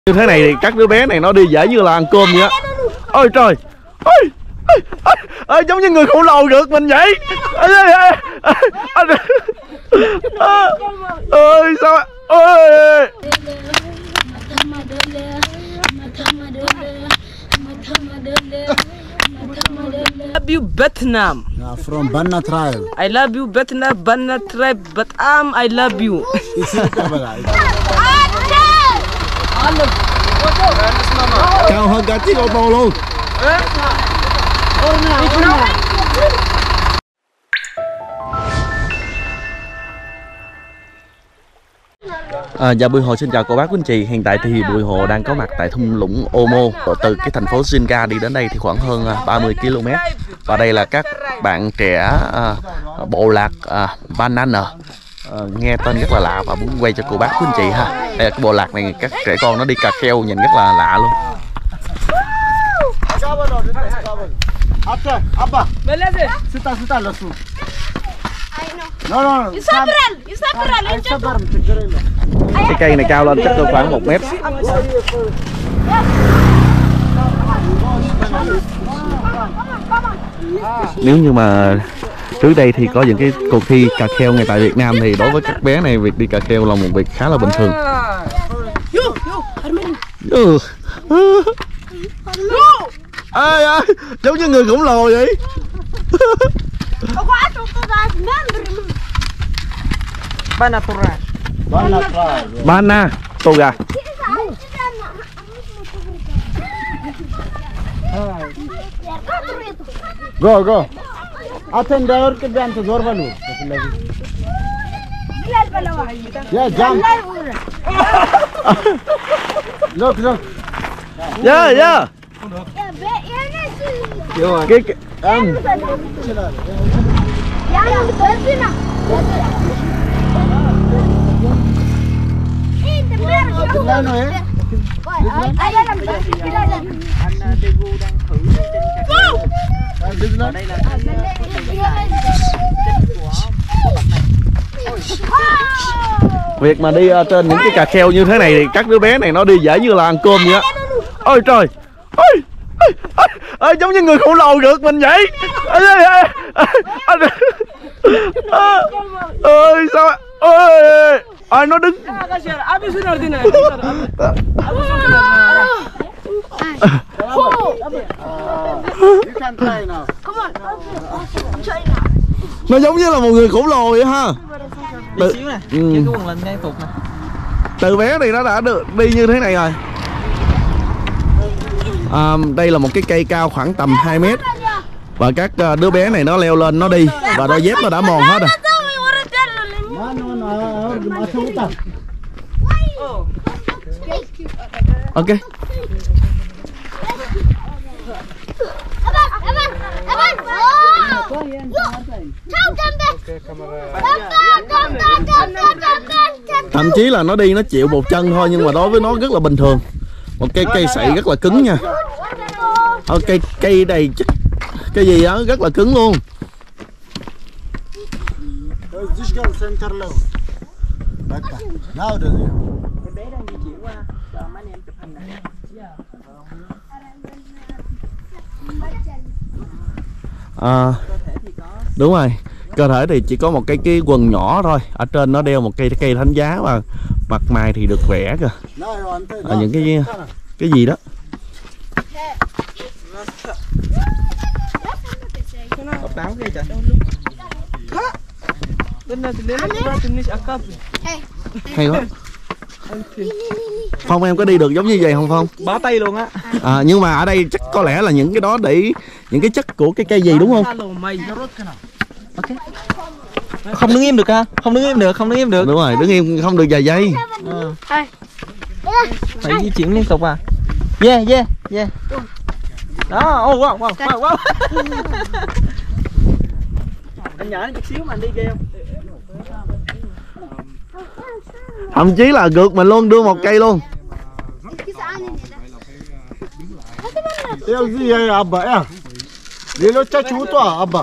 Như thế này thì các đứa bé này nó đi dễ như là ăn cơm vậy á. Ôi trời, ôi, giống như người khổng lồ gượt mình vậy. Ơi sao ơi. I love you Vietnam. From Banna tribe. I love you Vietnam, Banna tribe, but I love you. Cao hơn cả chiếc ô tô luôn. Dạ Bùi Hồ xin chào cô bác quý anh chị. Hiện tại thì Bùi Hồ đang có mặt tại thung lũng Omo. Từ cái thành phố Jinga đi đến đây thì khoảng hơn 30 km. Và đây là các bạn trẻ bộ lạc Banana. Nghe tên rất là lạ và muốn quay cho cô bác quý anh chị ha. Đây là cái bộ lạc này, các trẻ con nó đi cà kheo nhìn rất là lạ luôn. Cái cây này cao lên chắc được khoảng 1 mét. Nếu như mà trước đây thì có những cái cuộc thi cà kheo ngay tại Việt Nam thì đối với các bé này việc đi cà kheo là một việc khá là bình thường. Ơi ơi, giống như người khổng lồ vậy. Bana toga. Go. Athen driver ke bian to zor balu. Yeah, jump. Look. Yeah. Cái việc mà đi trên những cái cà kheo như thế này thì các đứa bé này nó đi dễ như là ăn cơm vậy á. Ôi trời, ôi, giống như người khổng lồ gượt mình vậy. Ơi sao ơi nó đứng. Nó giống như là một người khổng lồ vậy ha. Từ bé thì nó đã được đi như thế này rồi. Đây là một cái cây cao khoảng tầm 2 mét. Và các đứa bé này nó leo lên nó đi. Và đôi dép nó đã mòn hết rồi. Ok. Thậm chí là nó đi nó chịu một chân thôi nhưng mà đối với nó rất là bình thường. Một cây sậy rất là cứng nha. Cây này cái gì đó rất là cứng luôn. Đúng rồi, cơ thể thì chỉ có một cái quần nhỏ thôi. Ở trên nó đeo một cây thánh giá và mặt mày thì được vẽ kìa. Những cái gì đó. Hay quá. Phong em có đi được giống như vậy không Phong? Bó tay luôn á. Nhưng mà ở đây chắc có lẽ là những cái đó để những cái chất của cái cây gì đúng không? Okay. Không đứng im được ha? Không đứng im được. Đúng rồi, đứng im không được vài giây. Phải di chuyển liên tục à? Yeah. Đó, wow. Anh nhỏ chút xíu mà anh đi ghê không? Thậm chí là gượt mình luôn, đưa một cây luôn. Yêu gì vậy Abba à? Đi nó chắc chú to Abba.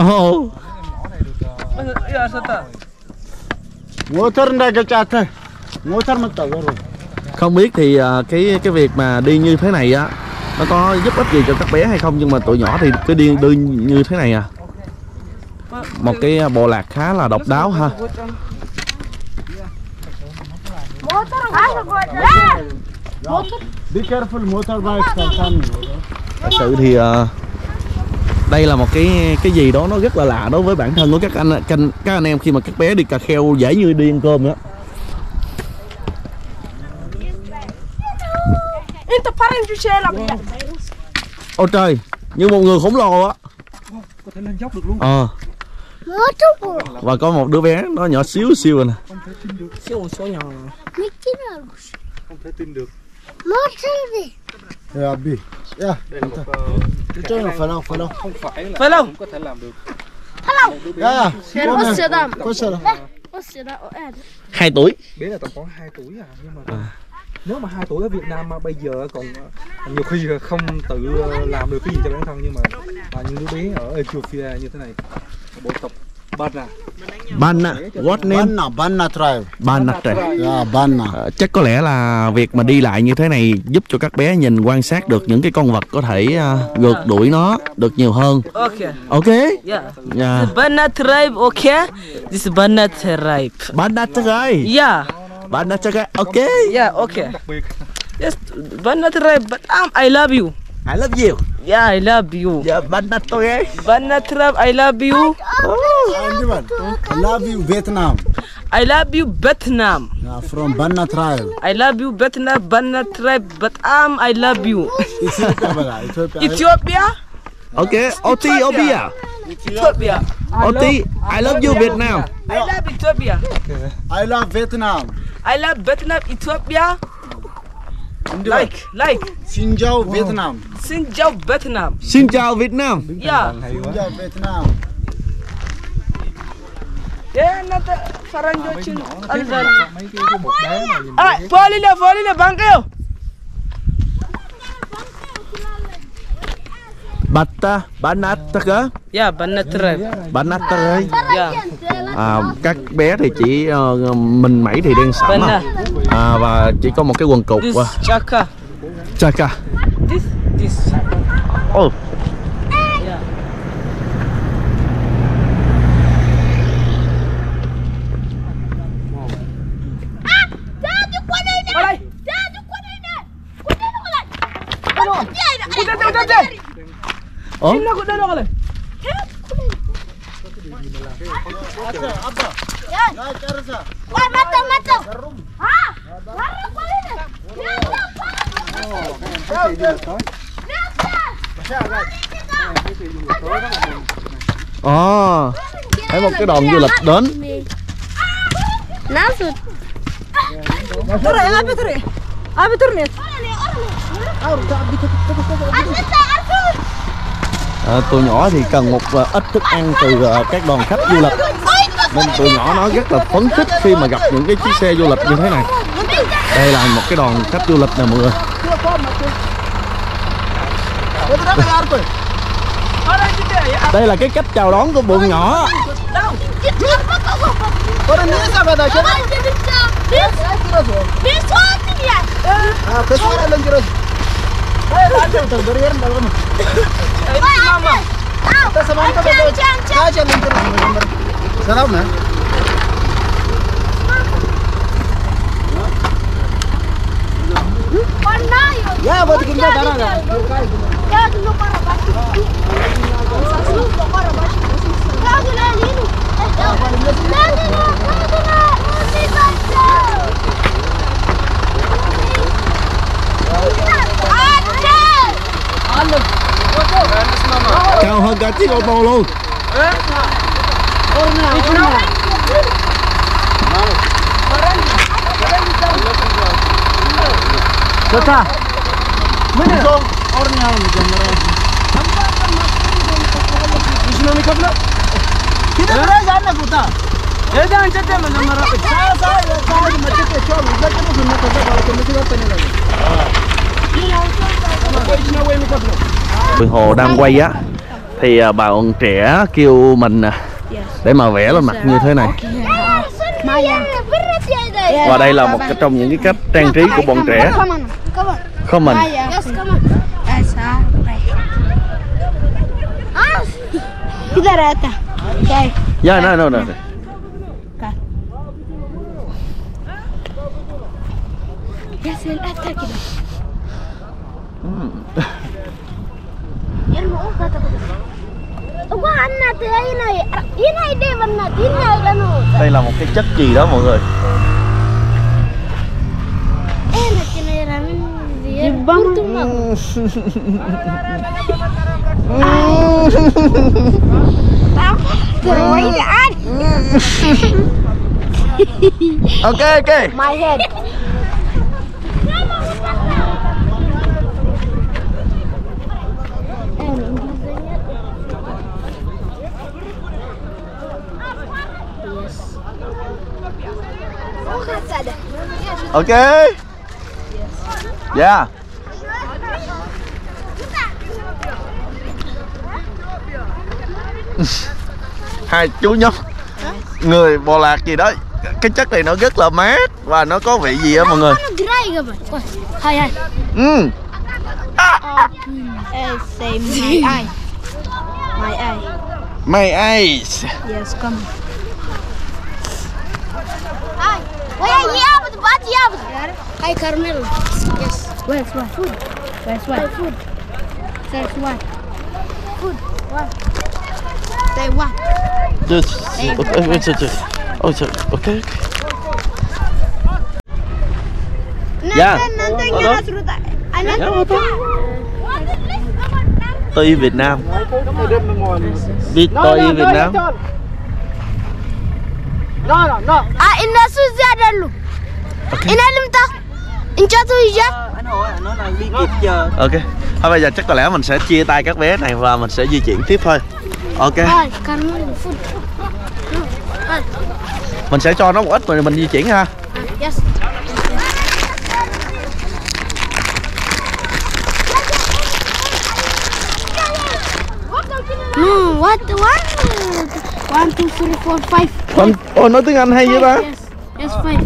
Motor ndak chata. Motor mata rồi. Không biết thì cái việc mà đi như thế này á nó có giúp ích gì cho các bé hay không, nhưng mà tụi nhỏ thì cứ đi như thế này à. Một cái bộ lạc khá là độc đáo ha. Be careful motorbike. Thật sự thì đây là một cái gì đó nó rất là lạ đối với bản thân của các anh em khi mà các bé đi cà kheo dễ như đi ăn cơm đó. Ôi trời, như một người khổng lồ á. Có thể lên dốc được luôn. Và có một đứa bé nó nhỏ xíu rồi nè. Siêu số nhỏ. Không thể tin được. Yeah, be. Yeah. Chơi nó phải đâu. Không phải là Phải đâu? không có thể làm được. Yeah. Có sợ đâu. 2 tuổi. Bé là tầm khoảng 2 tuổi à, nhưng mà nếu mà 2 tuổi ở Việt Nam mà bây giờ còn nhiều khi không tự làm được cái gì cho bản thân, nhưng mà những đứa bé ở Ethiopia như thế này, bộ tộc Banna, what name? Banna tribe. Banna tribe. Yeah, Banna. Chắc có lẽ là việc mà đi lại như thế này giúp cho các bé nhìn quan sát được những cái con vật có thể rượt đuổi nó được nhiều hơn. Okay. Okay? Yeah. Yeah. Banna tribe, okay? This is Banna tribe. Banna tribe. Yeah. Banna tribe. Okay. Yeah, okay. Yes, Banna tribe, but I love you. I love you. Yeah, I love you. Yeah, Banna tribe. Banna tribe, I love you. I love you, Vietnam. I love you, Vietnam. Yeah, from Banna tribe. I love you, Vietnam, Banna tribe, but I love you. Ethiopia. Ethiopia? Okay. Ethiopia. Ethiopia. Oti, I love you Vietnam. I love Ethiopia. I love Vietnam. I love Vietnam, Ethiopia. Like. Xin chào Vietnam. Xin chào Vietnam. Xin chào Việt Nam. Yeah. Xin chào Vietnam. Yeah, nó Faranjo ăn dần. mấy cái bột đá mà nhìn À, fall in băng kêu. Bata, Banata. Yeah, Banna tribe. Banata. Yeah. Các bé thì chỉ mình mẩy thì đen sẫm và chỉ có một cái quần cụt. This chaka. Chaka. This. Oh. Yeah. Ủa? Thấy một cái đoàn du lịch đến. Tụi nhỏ thì cần một ít thức ăn từ các đoàn khách du lịch, nên tụi nhỏ nó rất là phấn khích khi mà gặp những cái chiếc xe du lịch như thế này. Đây là một cái đoàn khách du lịch nè mọi người. Đây là cái cách chào đón của bọn nhỏ. Salam na. Ya, buat kita darah na. Cao hơn cả chiếc ô tô luôn. Kota. Mana? Orang yang menjamah. Islam ikutlah. Kita berada di kota. Jangan cakap menjamah. Saya macam tu cakap. Kita tu guna kata kalau kita tidak tahu lagi. Bên Hồ đang quay á thì bạn trẻ kêu mình để mà vẽ lên mặt như thế này. Và đây là một trong những cái cách trang trí của bọn trẻ. Comment. किधर रहता क्या Yeah, no. कैसे रहता किधर यार वो kata gua anna tuh ini deh warna ini kan Đây là một cái chất gì đó mọi người. kena ramen dia untung Ok. my head Ok. Yeah. Hai chú nhóc người Bò Lạc gì đó. Cái chất này nó rất là mát và nó có vị gì á mọi người. Hai. Say my eye. My eye. My eyes. Yes, come. Hi. Hi, Carmel. Yes. Where's what? Food. Where's what? Food. There's what? Food. What? Say what? Okay. Dạ. Tôi yêu Việt Nam. Biết tôi yêu Việt Nam. No. እነሱ እዚህ አይደሉ እኔ ልምጣ እንጨቱ ይዤ nó đang đi kịp chờ. Ok. Thôi bây giờ chắc có lẽ mình sẽ chia tay các bé này và mình sẽ di chuyển tiếp thôi. Ok. Mình sẽ cho nó một ít rồi mình di chuyển ha. Yes. No, what? 1, 2, 3, 4, 5. Ồ, nói tiếng Anh hay vậy ta? Yes, 5.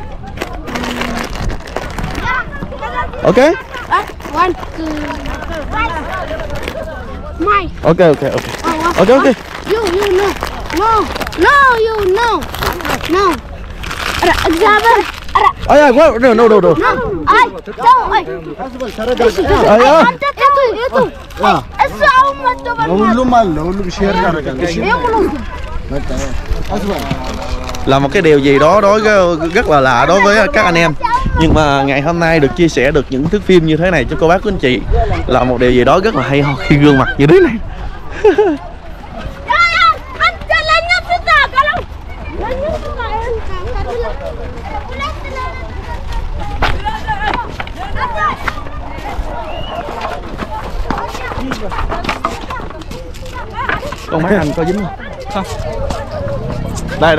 Ok. 1, 2. My. Ok. Ok. You no. No. Example. Oh yeah, what? No. No. Ay. Itu. Là một cái điều gì đó rất là lạ đối với các anh em. Nhưng mà ngày hôm nay được chia sẻ được những thước phim như thế này cho cô bác quý anh chị là một điều gì đó rất là hay ho khi gương mặt như thế này. Con mắt anh có dính không? Đây.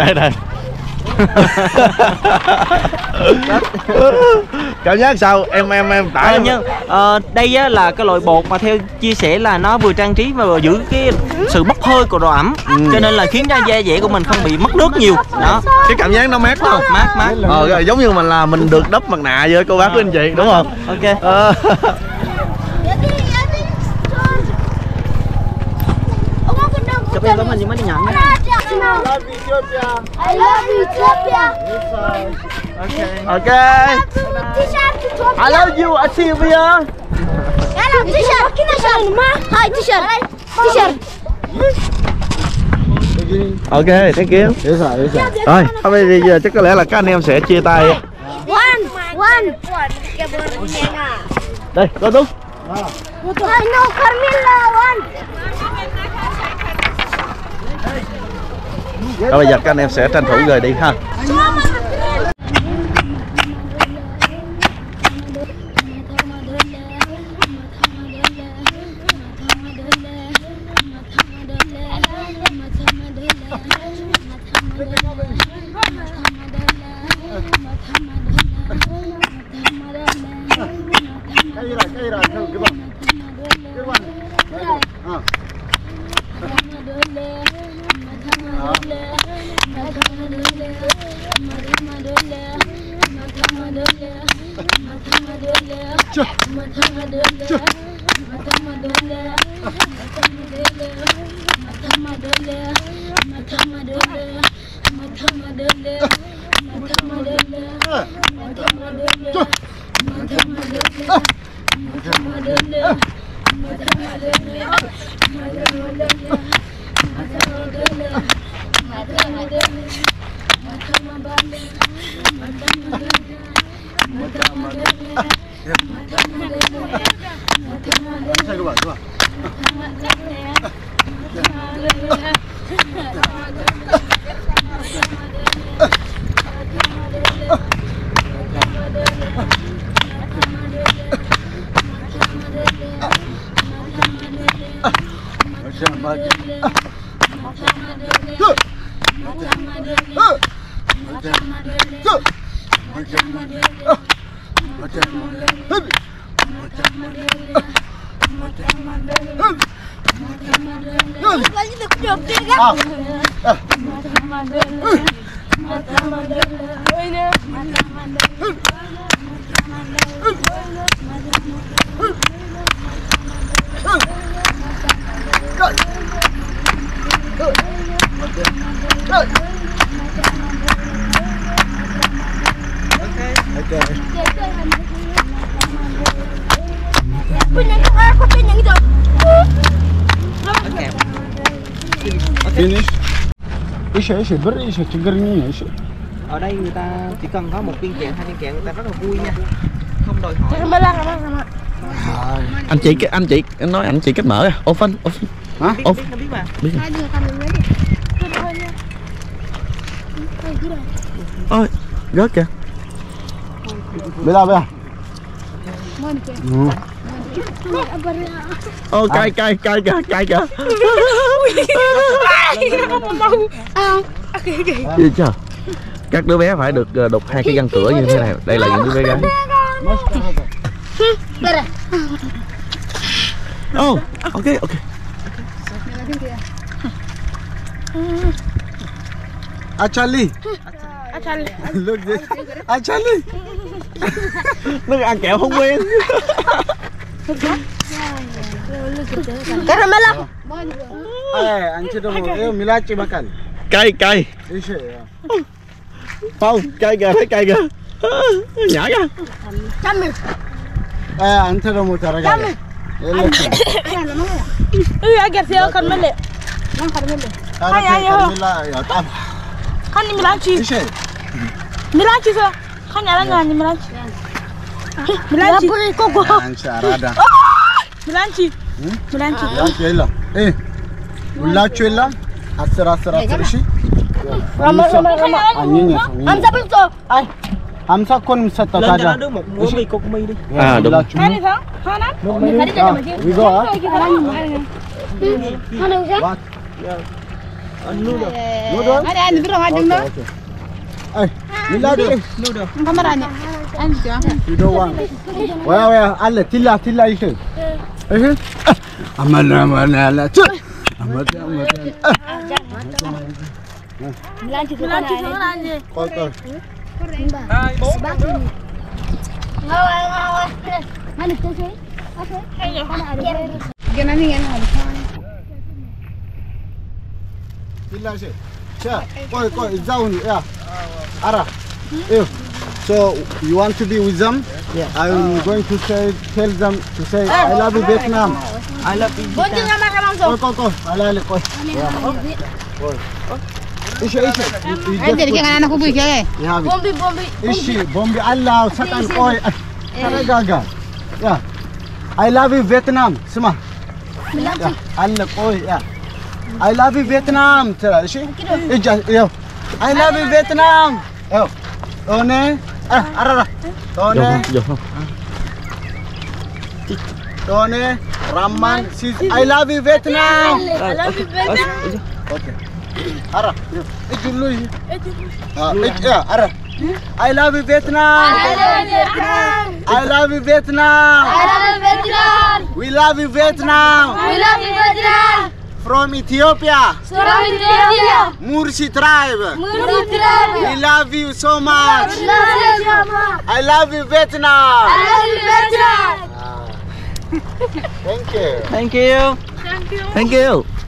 Cảm giác sao? Em tải Nhưng đây á, là cái loại bột mà theo chia sẻ là nó vừa trang trí và vừa giữ cái sự bốc hơi của độ ẩm, cho nên là khiến cho da dẻ của mình không bị mất nước nhiều. Đó. cái cảm giác nó mát không? Mát. Giống như mình được đắp mặt nạ với cô bác quý anh chị đúng không? Ok. Chụp em tấm hình như mấy đứa nhỏ nha. I love Ethiopia. Ok. I love you Ethiopia. T-shirt. Ok, thank you. Rồi, bây giờ chắc có lẽ là các anh em sẽ chia tay. One. Đây, có Túc. No, Carmilla, one. Rồi bây giờ các anh em sẽ tranh thủ rời đi ha. Alhamdulillah. Ở đây người ta chỉ cần có một viên kẹo, 2 viên kẹo người ta rất là vui nha, không đòi hỏi. Anh chị nói anh chị cách mở à? Open. Hả? Biết mà. Biết. Ôi, rớt kìa. Bela. Ô cay kìa. Gì chưa? Các đứa bé phải được đục 2 cái răng cửa như thế này. Đây là những đứa bé gái. Oh, okay. Charlie. Look this. Charlie. Nó ăn kẹo không quen. Caramelo. Anh chưa đâu mà mila chi makan. Cay. Ishe. Không, cay kìa, thấy cay kìa. Nhả ra. Chame. Anh chưa đâu mà tara ga. Agar saya akan mele. Yang akan mele. Mila ya tam. Kan ni milanchi. Ishe. Milanchi so. Kan ada nggak ni milanchi? Milanchi. Koko. Anh sarada. Milanchi. Milanchi. Milanchi lah. Milanchi lah. Asar shi. Rama. Anyinya. Amsa belum. Ay. Amsa kon sata Lên cho nó kaja. đứa một muỗng mì cục mì đi. Đúng. Hari sang. Hana. We go. Hana usah. What? Noodle. Noodle? Ada yang bilang ada nggak? Mila đi. Noodle. Kameranya. You don't want. Well, alle tilla ishe. Ishe? Amala. Milanchi sana aja. Coi. 2, 4. Mana tu sih? Gimana ni yang ada? Tilla ishe. Cha, coi, down, yeah. Ara. So you want to be with them? Yeah. I'm going to tell them to say I love you Vietnam. I love you. Bonjour sama langsung. Coi. Ala coi. Ishe. Ada di kanan aku bui ke? You have it. Bombi. Ishi, bombi Allah, satan coi. Gaga. Yeah. I love you Vietnam. Semua. Milanchi. Allah coi. Yeah. I love you Vietnam. Tera, ishi. Yo. I love you Vietnam. Yo. Tone. Ara. Tone. Tone. Raman. I love you Vietnam. I love you Vietnam. Okay. Ara. Ejulu. Ara. I love you Vietnam. I love you Vietnam. We love you Vietnam. from Ethiopia. From Ethiopia. Mursi tribe. Mursi tribe. We love you so much. Love you so much. I love you, Vietnam. I love you, Vietnam. Thank you. Thank you. Thank you.